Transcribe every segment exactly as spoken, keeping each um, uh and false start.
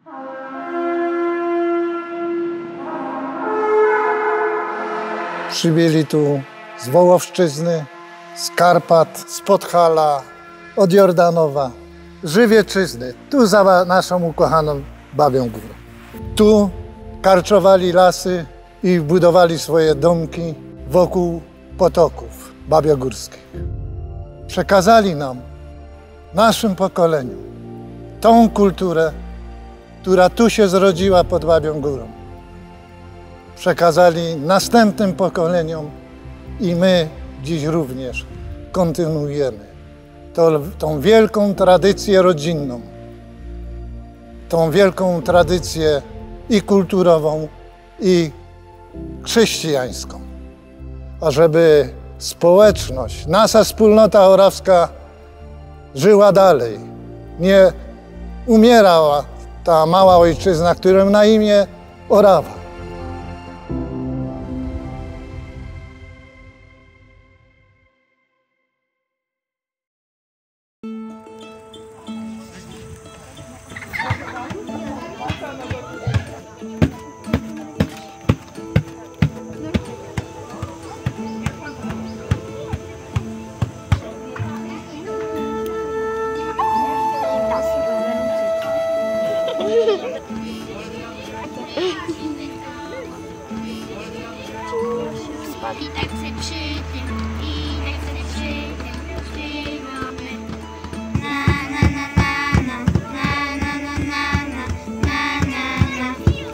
Przybyli tu z Wołowszczyzny, z Karpat, z Podhala, od Jordanowa, Żywieczyzny, tu za naszą ukochaną Babią Górą. Tu karczowali lasy i budowali swoje domki wokół potoków babiogórskich. Przekazali nam, naszym pokoleniom, tą kulturę, która tu się zrodziła pod Babią Górą. Przekazali następnym pokoleniom i my dziś również kontynuujemy to, tą wielką tradycję rodzinną, tą wielką tradycję i kulturową, i chrześcijańską. Ażeby społeczność, nasza wspólnota orawska żyła dalej, nie umierała ta mała ojczyzna, którą na imię Orawa. I tak chcę przy tym, i tak chcę przy tym śpiewamy. Na na na na na na na na na na na na na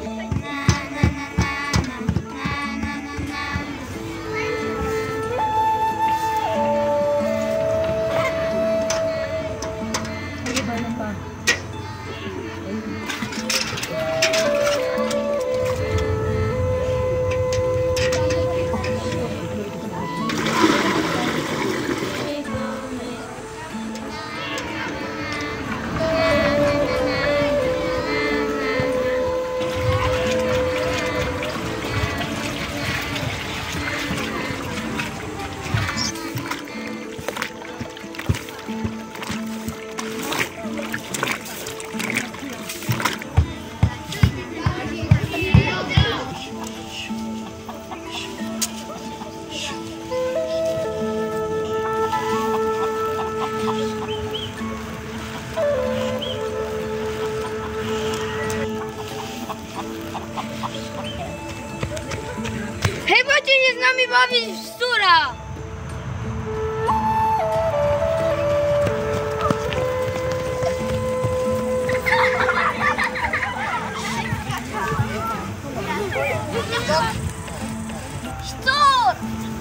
Chyba cię nie z nami bawić w szczura! Szczur!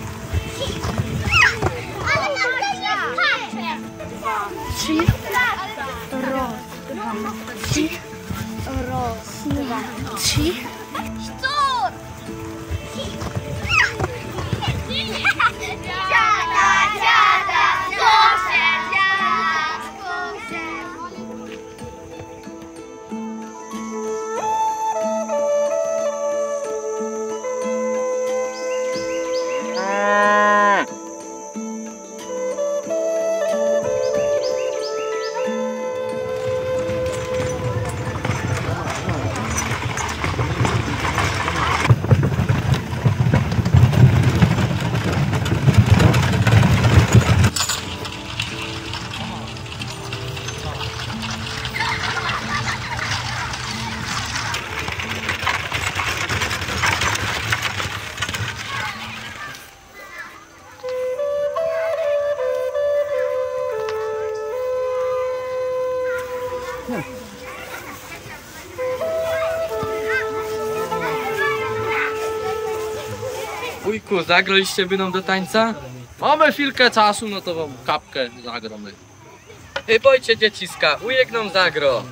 Trzy, raz, trzy, raz, dwa, trzy. Szczur! Dziada, dziada, kusie, dziada, kusie. Wujku, zagraliście by nam do tańca? Mamy chwilkę czasu, no to wam kapkę zagromy. I bojcie dzieciska, wujek nam zagro.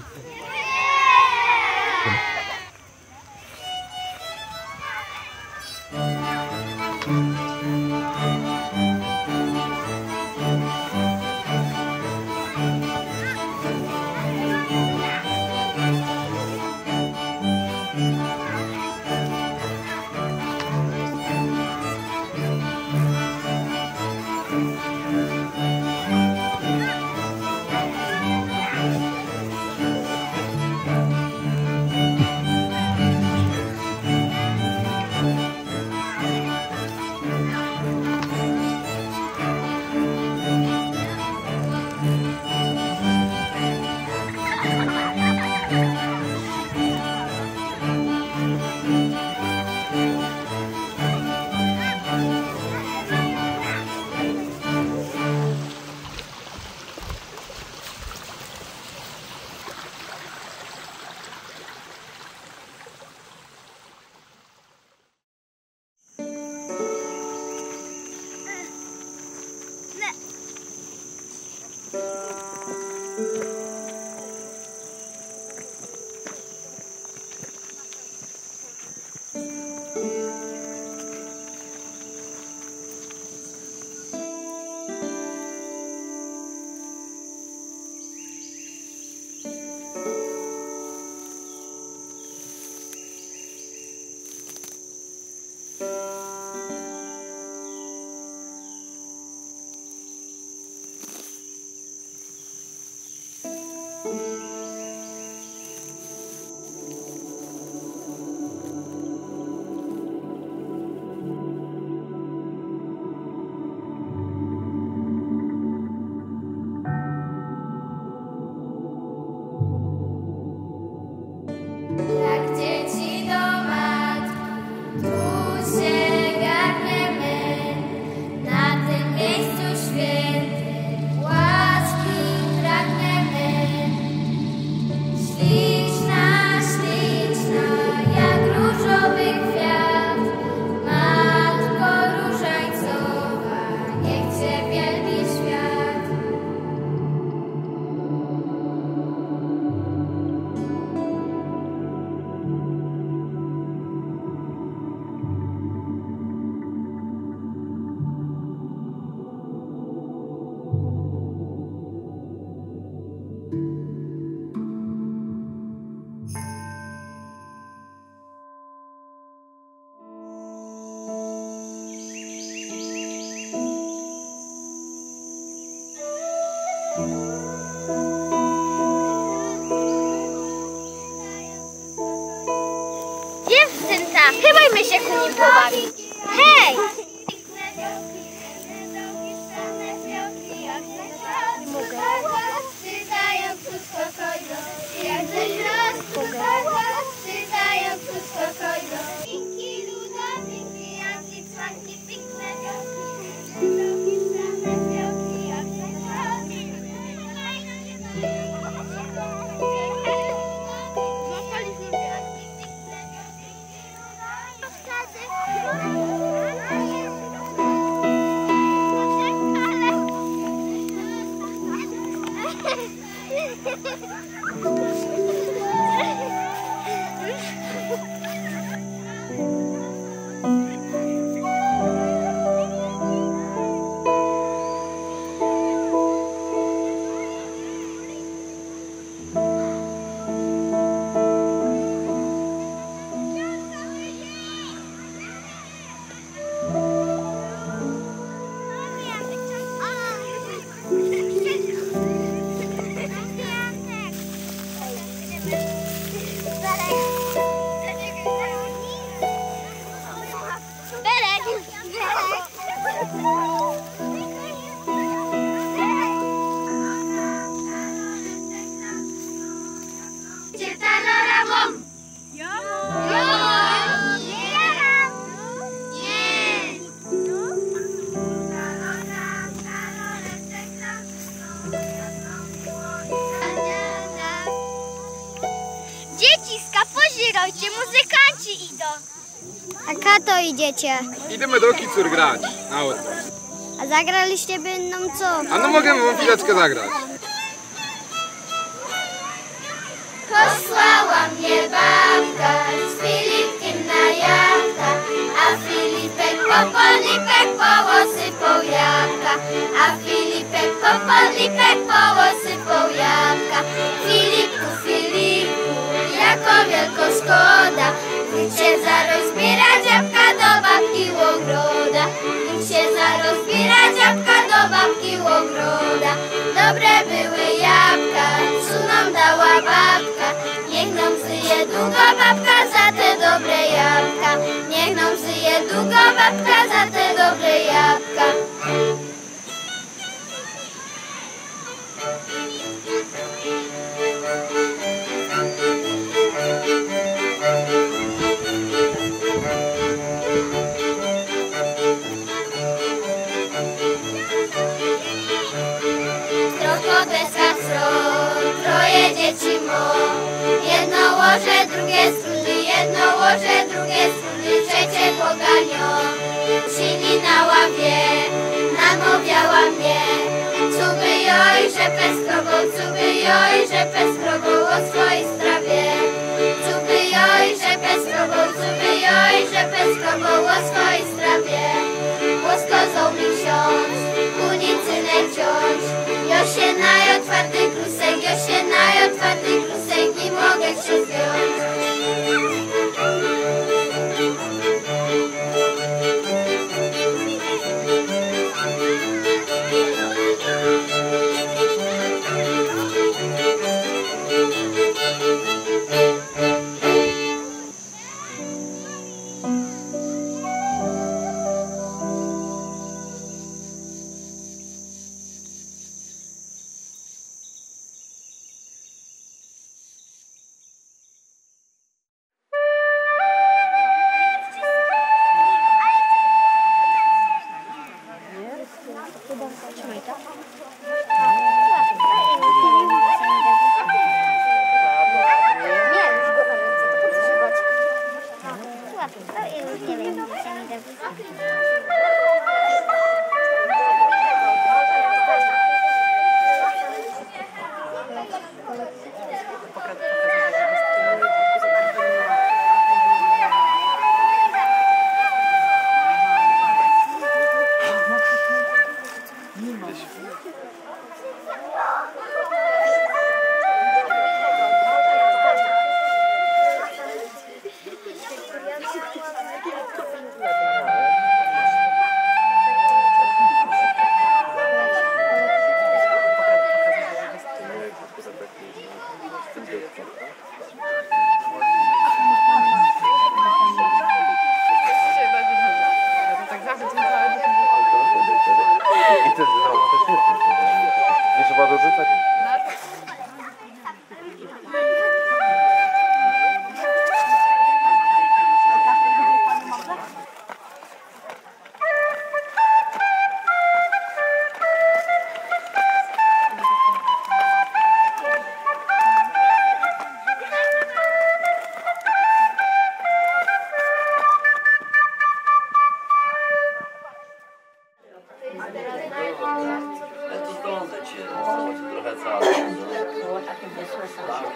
się ku nim pobawić. Hej! Pozirujcie, muzykanci idą. A kato idziecie? Idziemy do Kicur grać na odwrót. A zagraliście by nam co? A no mogę wam chwileczkę zagrać. Posłała mnie babka z Filipkiem na jabłka, a Filipek popolipek połosypał jabłka, a Filipek popolipek połosypał jabłka. Filipku, Filipku, jako wielko szkoda, niech się zarozbierać jabłka do babki ogroda, niech się zarozbierać jabłka do babki ogroda. Dobre były jabłka, co nam dała babka, niech nam żyje długo babka za te dobre jabłka, niech nam żyje długo babka za te dobre jabłka. Troje dzieci mo, jedno łoże, drugie struny, jedno łoże, drugie struny, trzecie poganio. Sili na ławie, namawiała mnie, cuby joj, że peskrobą, cuby joj, że peskrobą o swojej strawie. Cuby joj, że peskrobą, cuby joj, że peskrobą o swojej strawie. Łoskozą mi ksiądz, kunicynę wciąż, jo się naj otwarty krusek, jo się naj otwarty krusek, nie mogę się zdjąć.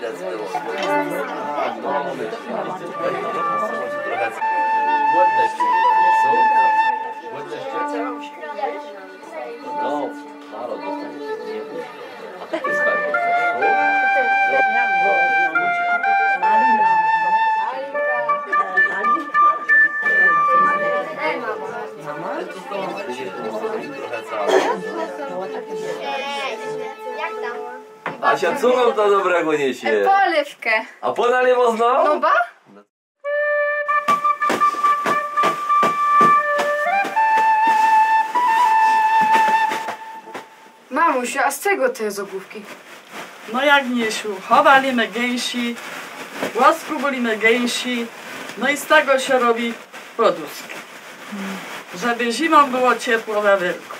No, Maro dostanie. Nie wiem. A tak jest pewnie. Asia, co nam to dobrego niesie? Polewkę. A podali można? No ba? Mamusiu, a z czego te zobówki? No jak Miesiu, chowalimy gęsi, łasku bolimy gęsi, no i z tego się robi poduszki. Żeby zimą było ciepło we wielku.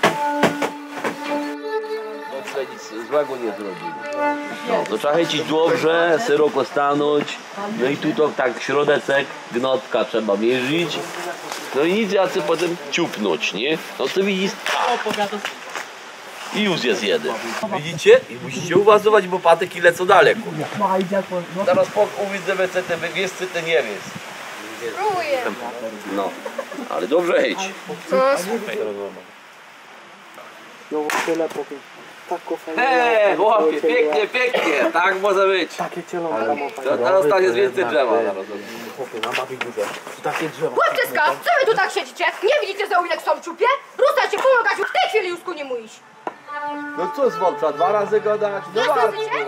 No tutaj nic złego nie zrobili. No, to trzeba chycić dobrze, szeroko stanąć, no i tu to tak środecek, gnotka trzeba mierzyć, no i nic jacy potem ciupnąć, nie? No to widzisz, i już jest jeden. Widzicie? I musicie uważać, bo patyki lecą daleko. Teraz uwidzę, co te jest, co te nie jest. Próbuję. No, ale dobrze chyć. Hej, chłopie, pięknie, pięknie, tak może być. To teraz tak jest więcej drzewa. Chłopczyska, co wy tu tak siedzicie? Nie widzicie, że Ulinek są czupie? Rusta się pomagać, w tej chwili już ku niemu iść. No co zwolcza, dwa razy go dać? No Nie warto. słyszycie?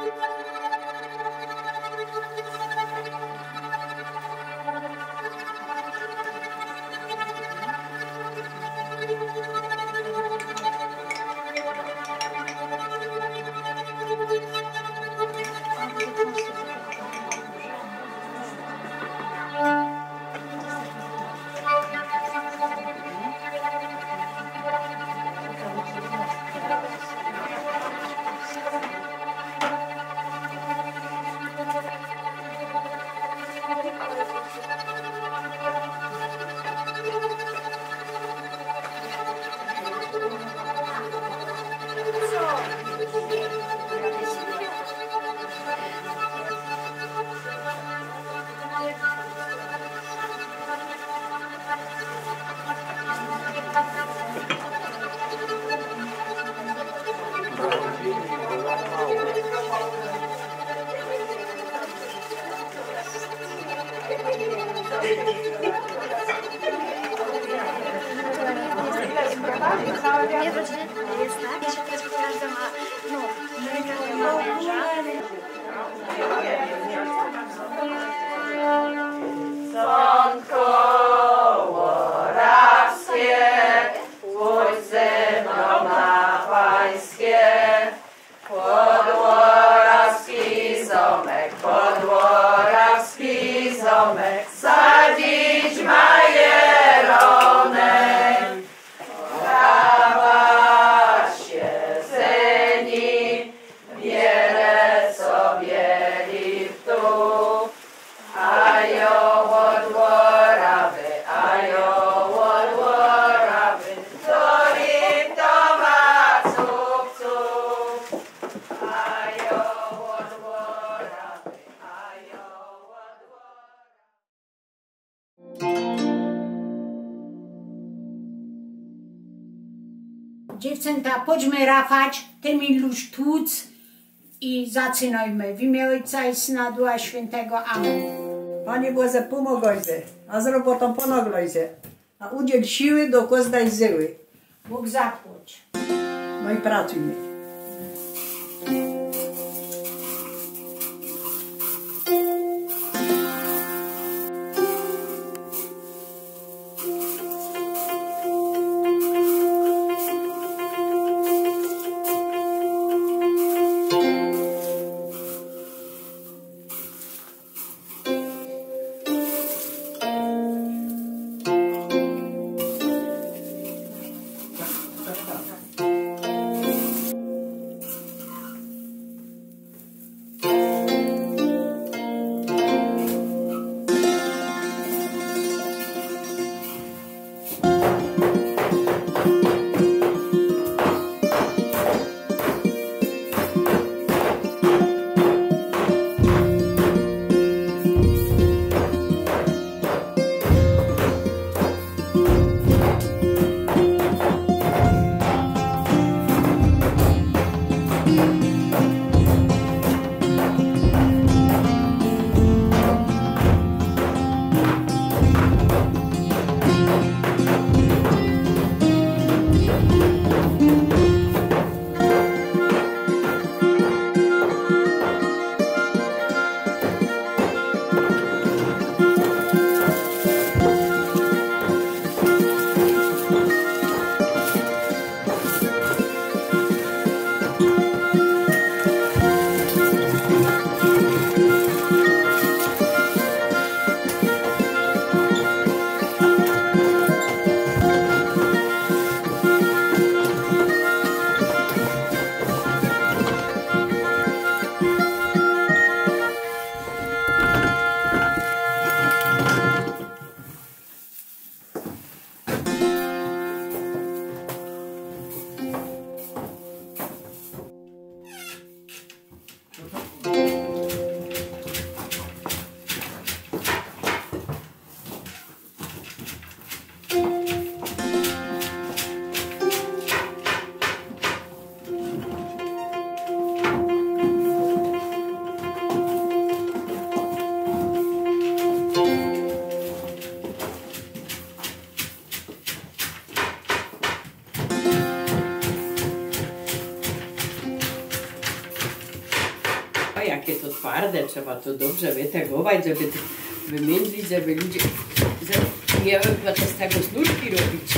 Nie rodziny jest tak, że każda ma, no, że każda ma męża. Dziewczęta, chodźmy rafać, tymi luź tłuc i zaczynajmy. W imię Ojca i Syna Ducha Świętego. Amen. Panie Boże, pomogojcie, a z robotą ponoglojcie, a udziel siły do kozdaj zyły. Bóg zapłać. No i pracujmy. takie to twarde, trzeba to dobrze wytegować, żeby wymiędlić, żeby ludzie żeby miały chyba z tego sznurki robić.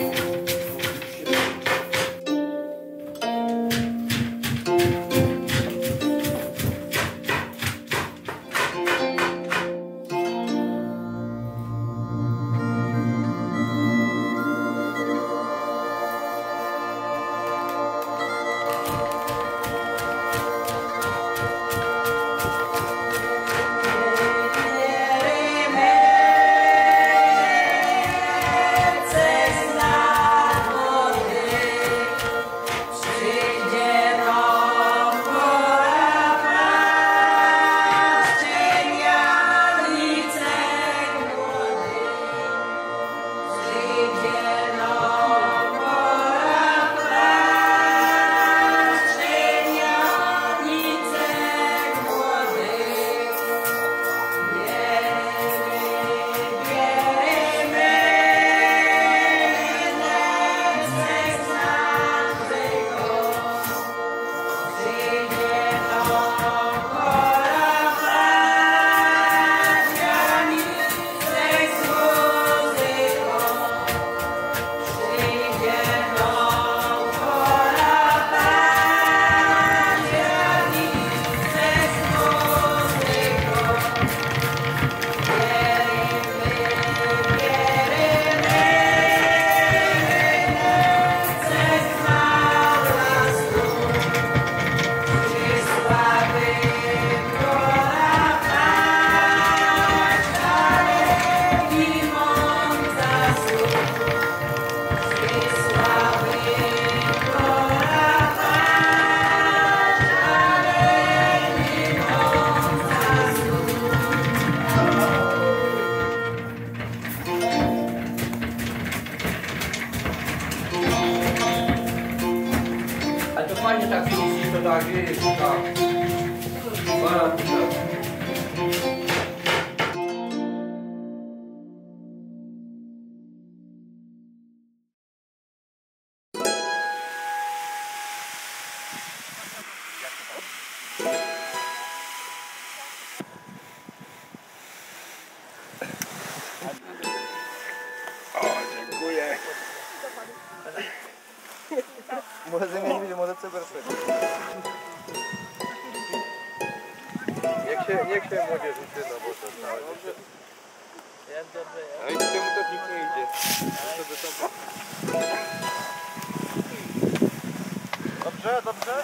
Fajnie tak jeździć, to tak jest, tak. O, dziękuję. Może zmienić, może co wersję. Niech się, niech się młodzież uczy, no bo to całe życie. A i czemu to nikt nie idzie? To by to... Dobrze, dobrze?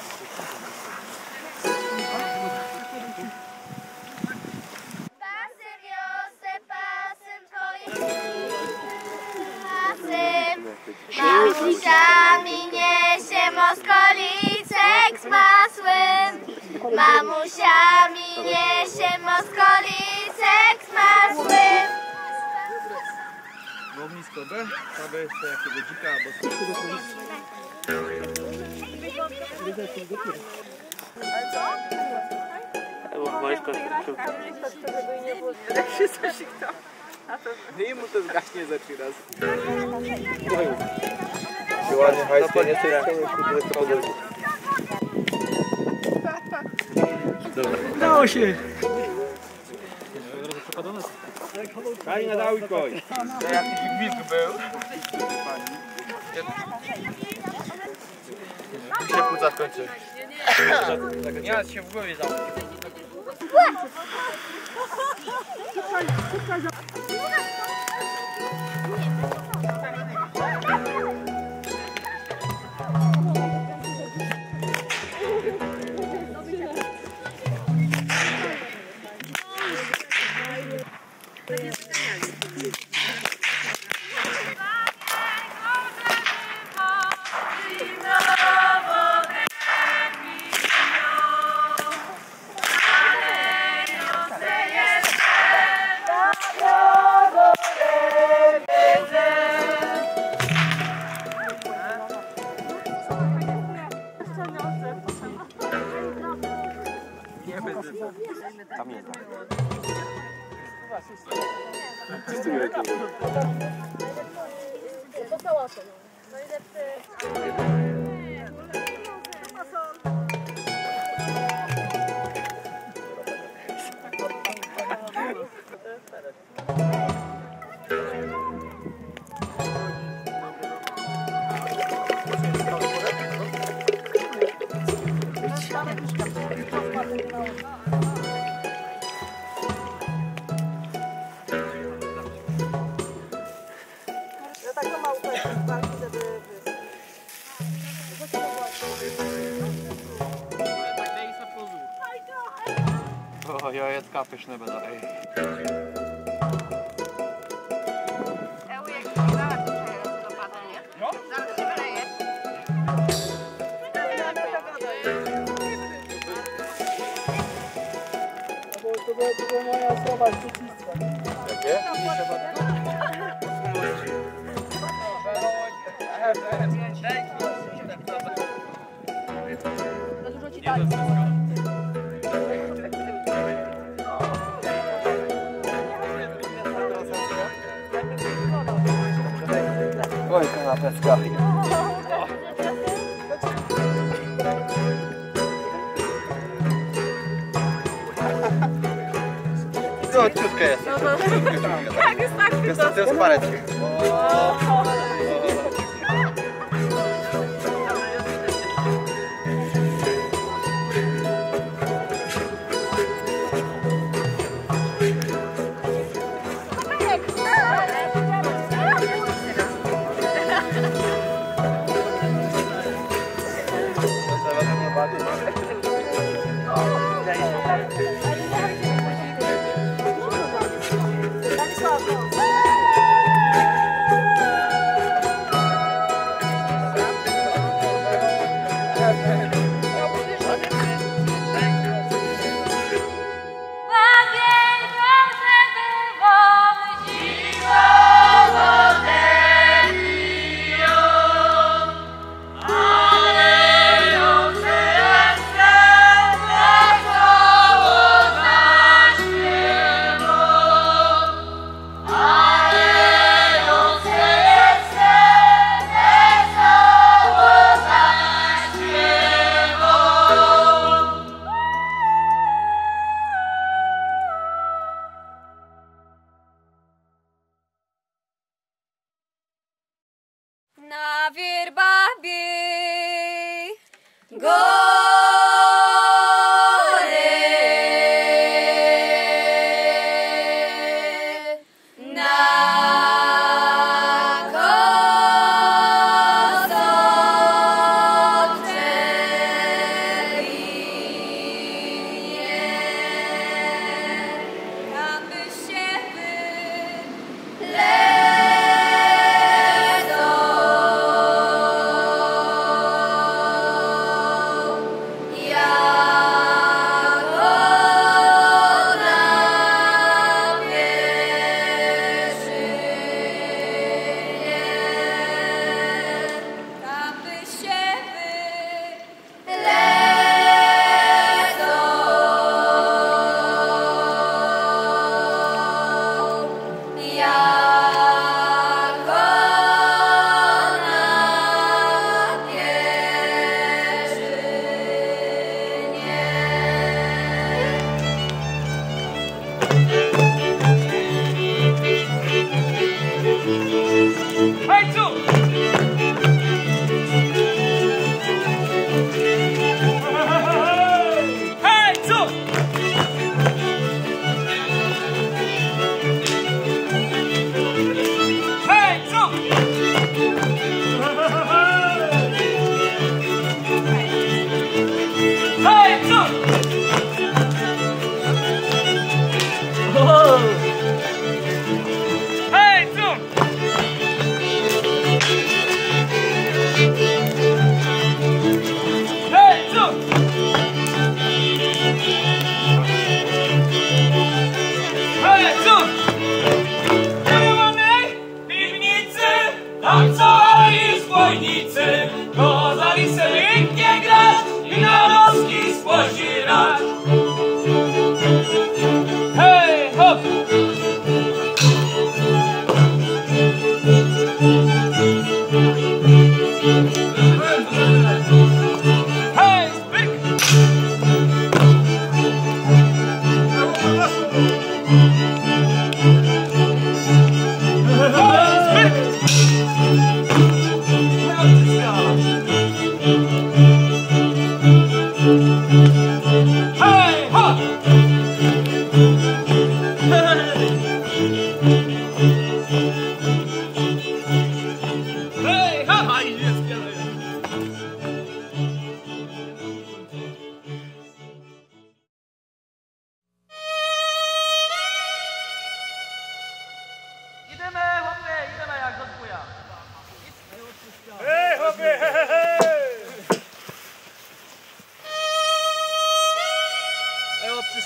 Pasem wiosę, pasem twoim pasem. Mamusiami niesie moskolicek z masłem. Mamusiami niesie moskolicek z masłem. Było blisko B, a B jeszcze jakiegoś dzika albo... Ale co? Jak się zasiknął, i mu to zgaśnie za trzy razy. Ładnie, hajskie, nie chcę Udało się! Pani nadały koj. To jakiś gwizd był. I się płuca skończy. Nie, się w głowie zamknie. Tam jest. To sałato. Najlepszy. O, jajeczka pyszne będą. Ej. No? Zaraz się wyleje. To była, to była moja słowa z dzieciństwa. Jakie? Za dużo ci dali. Oj, kanapeczka. To ciutkę jest. Tak, jest tak. Jest to jest pareczki.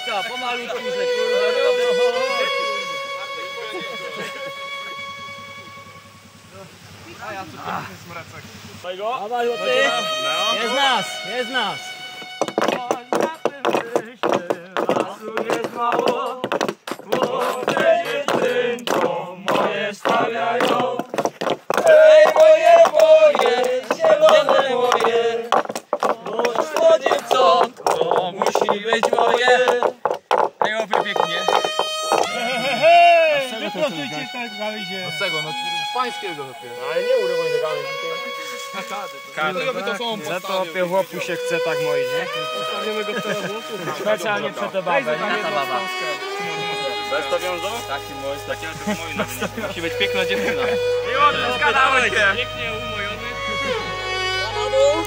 Tabliczka, pomalutku się, kurwa. A ja tu piękny smraczek. Dawaj, o ty. Jest nas, jest nas. Jest mało, młode dziewczynko moje stawiają. Ej, moje, moje, zielone moje, mnóstwo dziewczątko musi być moje. Ej, opie pięknie. Hej, wyprostujcie tak gałęzie. Z czego? No pańskiego dopiero. Ale nie urywaj do gałęzi. Za to opie chłopu się chce tak moić, nie? Zostawimy go w tego włosu. Specjalnie przed tę babę, nie? Ta baba. Bez to wiązał? Taki mój, taki mój. Musi być piękna dziewczyna. I ładnie, zgadałeś się. Pięknie umojony. Na dół.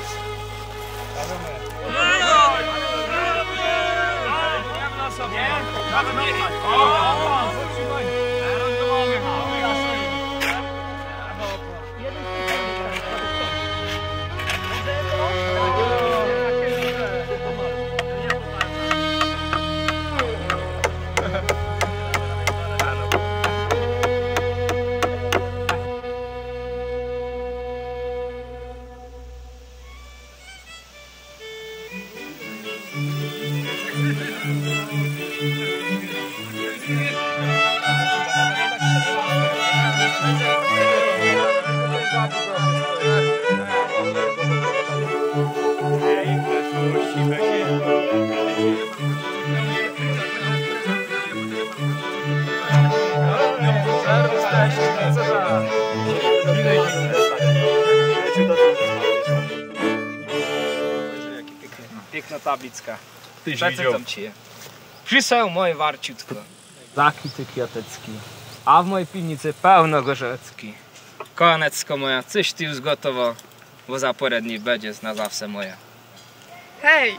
Piękna tablicka. Przeczytam ci je. Przysłał moje warciutko. Taki ty kwiatecki. A w mojej piwnicy pełno gorzecki. Konecko moja, coś ty już gotowo, bo za parę dni będziesz na zawsze moja. Hej!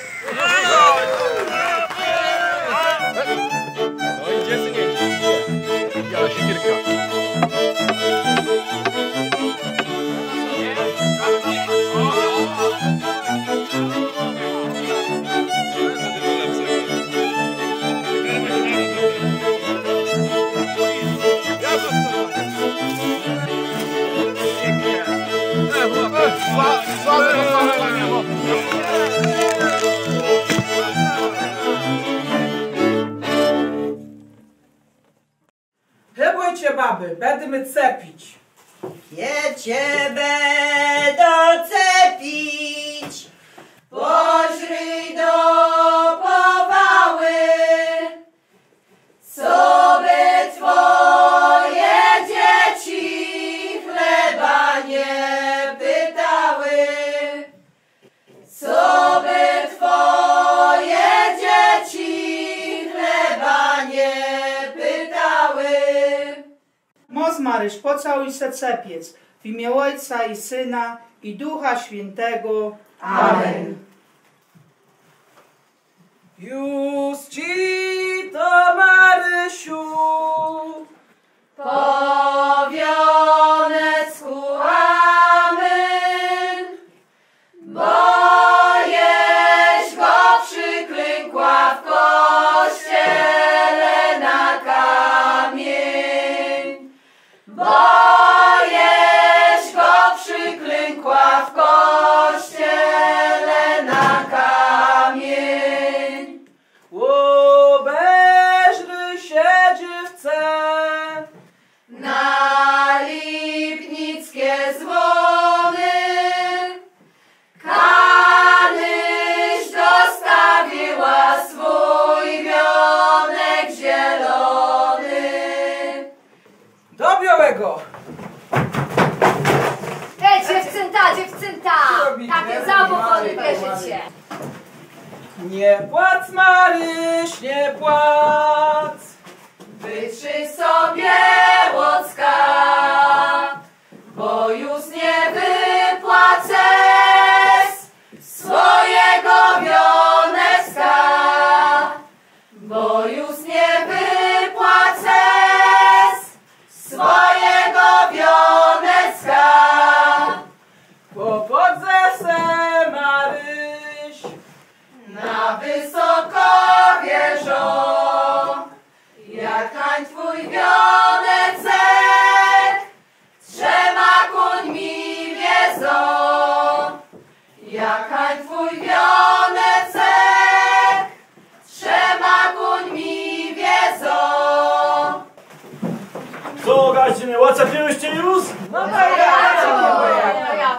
No idzie, czy nie idzie? Ja się kilka. Hebojcie baby, będziemy cepić. Ja cię będę cepić, pożryj do powały, co by twoje dzieci chleba nie pytały, co by twoje dzieci chleba nie pytały. Moc Maryś, pocałuj se cepiec, w imię Ojca i Syna i Ducha Świętego. Amen. Już ci to, Marysiu, Powionecku, amen, bo jeś go przyklękła w kościele na kamień, bo jeś go przyklękła w kościele na kamień. obejrzy się dziewczę Na lipnickie dzwony Kanyś dostawiła swój wionek zielony. do białego. Ej, dziewczynta, dziewczynta! Takie zabawony bierzecie. Nie płac, Maryś, nie płac. Wytrzy sobie łocka, bo już nie wypłacę swojego wionecka, bo już nie wypłacę swojego wionecka. Popodzę se, Maryś, Na wysoko Co, gaździny, łacapiłyście już? No to ja.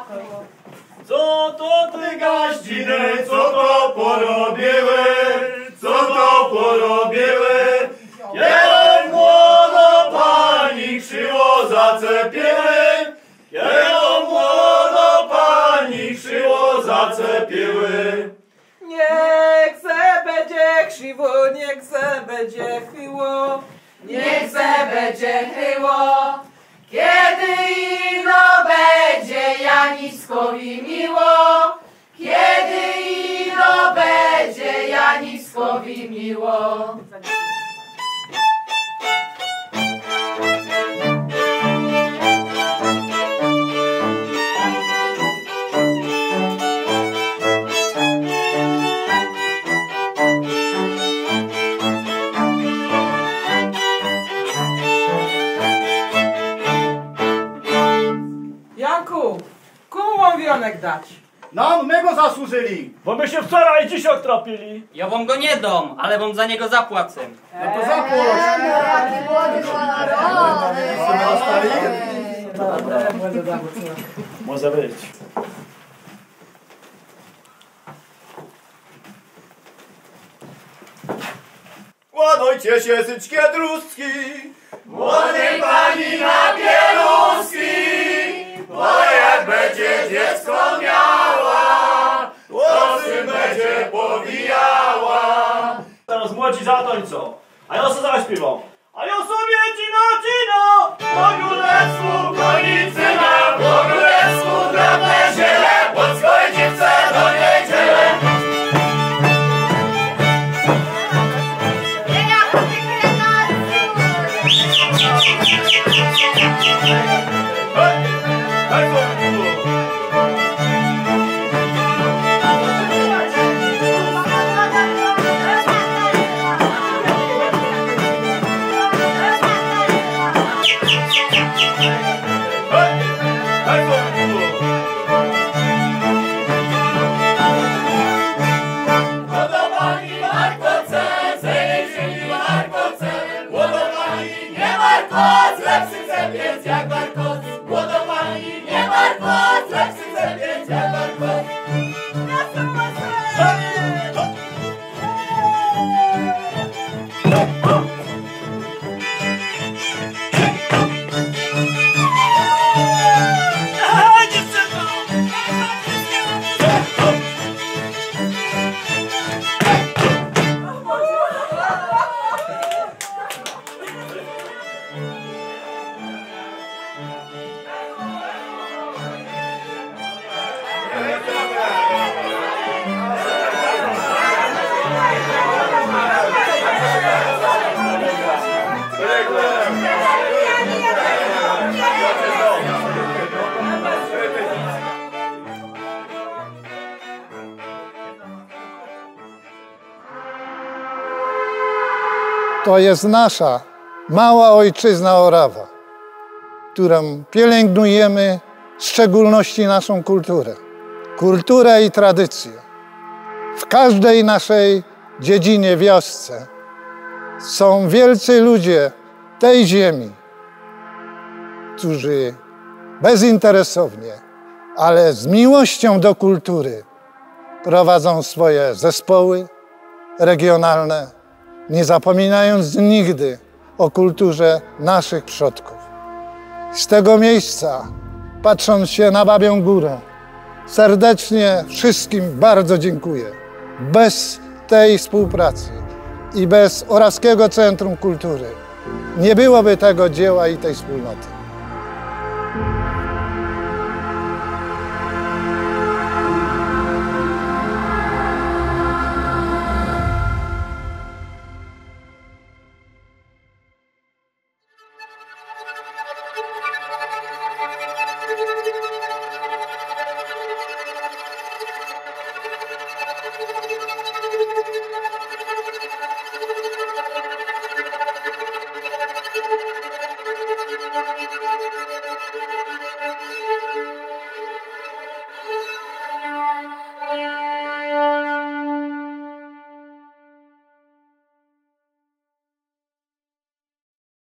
Co to ty gaździny, co to porobiły? Co to porobiły? Kiedy młodo pani krzywo zacepiły? Kiedy młodo pani krzywo zacepiły? Niech se będzie krzywo, niech se będzie chyło. Niech se będzie chyło. Kiedy ino będzie Janiskowi miło. Kiedy ino będzie Janiskowi miło. Janku, komu mam wionek dać? Nam my go zasłużyli, bo my się wczoraj i dziś odtropili. Ja wam go nie dam, ale wam za niego zapłacę. No to zapłać. Może być. Ładujcie się, syczkie druski, młodej pani na bieluski, bo jak będzie dziecko miała, włosy będzie powijała. Teraz młodzi zatańczą, a ja sobie zaśpiewam. A ja sobie cina, cina, po królestwu konicyna, po królestwu drobne ziele, polskiej dziewce do niedzielę. To jest nasza mała ojczyzna Orawa, którą pielęgnujemy, w szczególności naszą kulturę. Kulturę i tradycję. W każdej naszej dziedzinie, wiosce są wielcy ludzie tej ziemi, którzy bezinteresownie, ale z miłością do kultury prowadzą swoje zespoły regionalne, nie zapominając nigdy o kulturze naszych przodków. Z tego miejsca, patrząc się na Babią Górę, serdecznie wszystkim bardzo dziękuję. Bez tej współpracy i bez Orawskiego Centrum Kultury nie byłoby tego dzieła i tej wspólnoty.